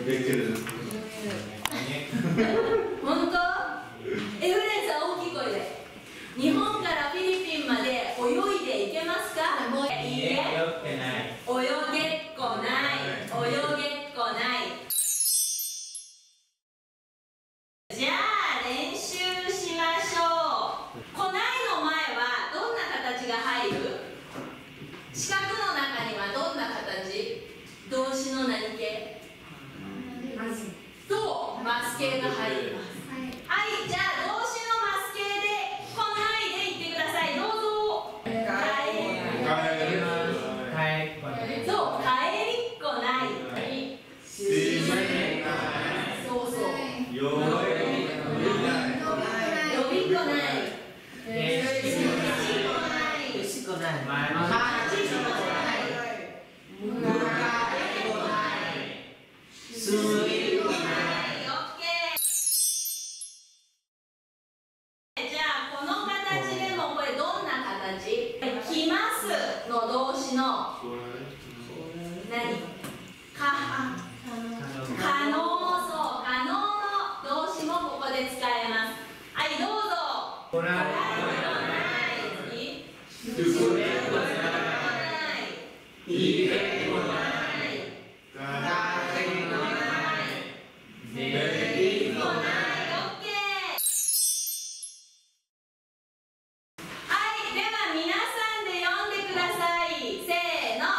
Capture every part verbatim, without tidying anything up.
本当？エフレンさん大きい声で。日本からフィリピンまで泳いでいけますか？もういいえ。泳げっこない。泳げっこない。じゃあ練習しましょう。こないの前はどんな形が入る？四角の中にはどんな形？動詞の何形？そう、マス形が入ります。はい、じゃあ動詞のマス形でこないで言ってください。どうぞ。帰る。そう、帰りっこない。そうそう。呼びっこない。しこない。の動詞の何？か、可能、そう、可能の動詞もここで使えます。はい、どうぞ。こない。次。くれこない。いれこない。だけこない。できこない。オッケー。はい、では皆さんで読んでください。せーの。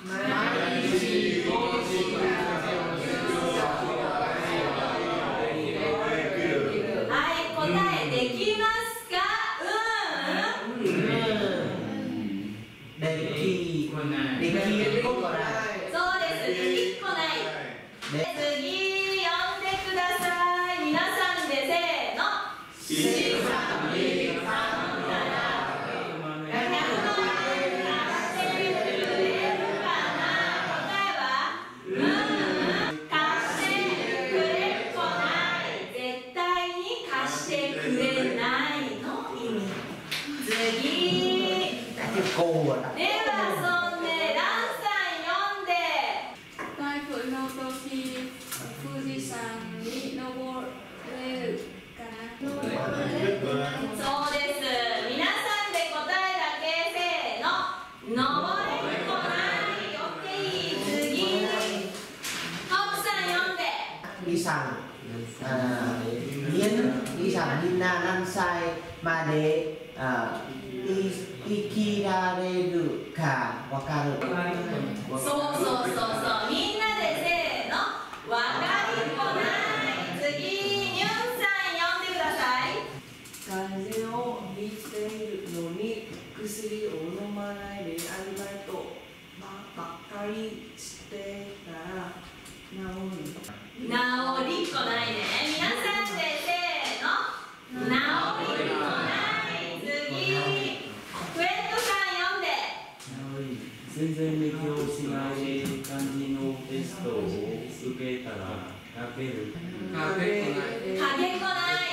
はい、答えできますか？うん。できこない。できこない。そうです。できこない。次読んでください。皆さんでせーの。しさみかんなら。ではそんでランさん読んで。 台風の時富士山に登れるかな？ そうです。皆さんで答えだけせーの。登れるこない。オッケー。次トップさん読んで。 đi sẵn miễn đi sẵn đi na nan sai mà để ikidareruかわかる。 そうそうそうそう。みんなでせーの。わかりっこない。次ニュンさん読んでください。 風邪をひいているのに薬を飲まないでアルバイトばっかりしてたら治る。 治りっこないね。皆さんでせーの。治りっこない。次クエットさん読んで。 全然勉強しない感じのテストを受けたら書ける。 書けっこない。